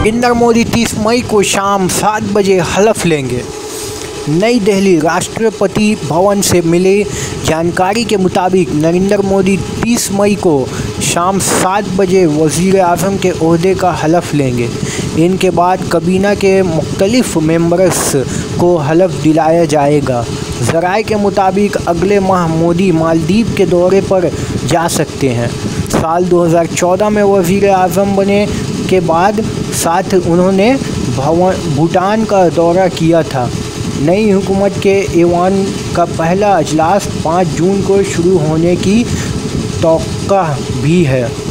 नरेंद्र मोदी 30 मई को शाम 7 बजे हलफ लेंगे। नई दिल्ली राष्ट्रपति भवन से मिली जानकारी के मुताबिक नरेंद्र मोदी 30 मई को शाम 7 बजे वज़ीर आज़म के ओहदे का हलफ लेंगे। इनके बाद काबीना के मुख्तलिफ मेंबर्स को हलफ दिलाया जाएगा। ज़राए के मुताबिक अगले माह मोदी मालदीव के दौरे पर जा सकते हैं। साल 2014 में वज़ीर आज़म बने के बाद साथ उन्होंने भूटान का दौरा किया था। नई हुकूमत के ऐवान का पहला अजलास 5 जून को शुरू होने की तौक़्क़ा भी है।